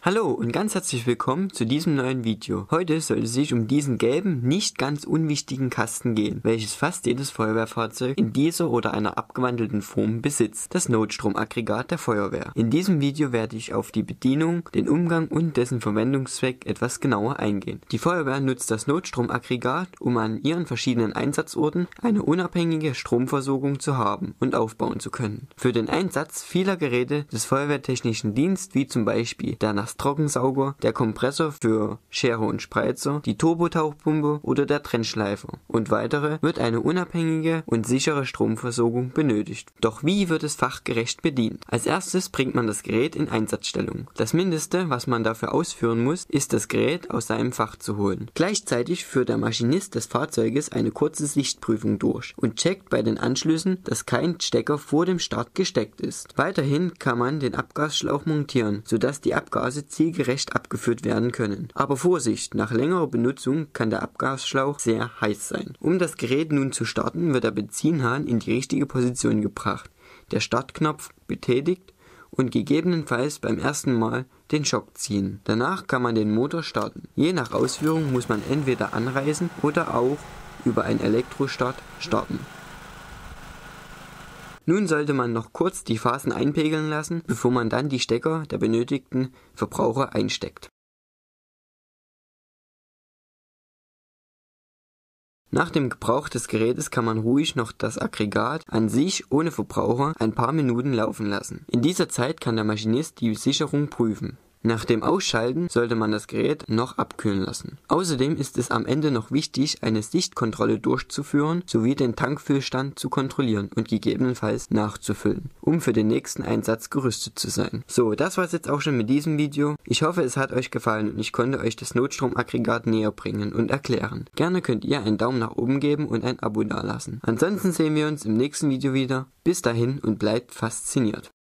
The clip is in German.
Hallo und ganz herzlich willkommen zu diesem neuen Video. Heute soll es sich um diesen gelben, nicht ganz unwichtigen Kasten gehen, welches fast jedes Feuerwehrfahrzeug in dieser oder einer abgewandelten Form besitzt, das Notstromaggregat der Feuerwehr. In diesem Video werde ich auf die Bedienung, den Umgang und dessen Verwendungszweck etwas genauer eingehen. Die Feuerwehr nutzt das Notstromaggregat, um an ihren verschiedenen Einsatzorten eine unabhängige Stromversorgung zu haben und aufbauen zu können. Für den Einsatz vieler Geräte des Feuerwehrtechnischen Dienstes, wie zum Beispiel der Nastrockensauger, der Kompressor für Schere und Spreizer, die Turbotauchpumpe oder der Trennschleifer und weitere, wird eine unabhängige und sichere Stromversorgung benötigt. Doch wie wird es fachgerecht bedient? Als erstes bringt man das Gerät in Einsatzstellung. Das Mindeste, was man dafür ausführen muss, ist das Gerät aus seinem Fach zu holen. Gleichzeitig führt der Maschinist des Fahrzeuges eine kurze Sichtprüfung durch und checkt bei den Anschlüssen, dass kein Stecker vor dem Start gesteckt ist. Weiterhin kann man den Abgasschlauch montieren, sodass die Abgase zielgerecht abgeführt werden können. Aber Vorsicht, nach längerer Benutzung kann der Abgasschlauch sehr heiß sein. Um das Gerät nun zu starten, wird der Benzinhahn in die richtige Position gebracht, der Startknopf betätigt und gegebenenfalls beim ersten Mal den Schock ziehen. Danach kann man den Motor starten. Je nach Ausführung muss man entweder anreißen oder auch über einen Elektrostart starten. Nun sollte man noch kurz die Phasen einpegeln lassen, bevor man dann die Stecker der benötigten Verbraucher einsteckt. Nach dem Gebrauch des Gerätes kann man ruhig noch das Aggregat an sich ohne Verbraucher ein paar Minuten laufen lassen. In dieser Zeit kann der Maschinist die Sicherung prüfen. Nach dem Ausschalten sollte man das Gerät noch abkühlen lassen. Außerdem ist es am Ende noch wichtig, eine Sichtkontrolle durchzuführen sowie den Tankfüllstand zu kontrollieren und gegebenenfalls nachzufüllen, um für den nächsten Einsatz gerüstet zu sein. So, das war's jetzt auch schon mit diesem Video. Ich hoffe, es hat euch gefallen und ich konnte euch das Notstromaggregat näher bringen und erklären. Gerne könnt ihr einen Daumen nach oben geben und ein Abo dalassen. Ansonsten sehen wir uns im nächsten Video wieder. Bis dahin und bleibt fasziniert.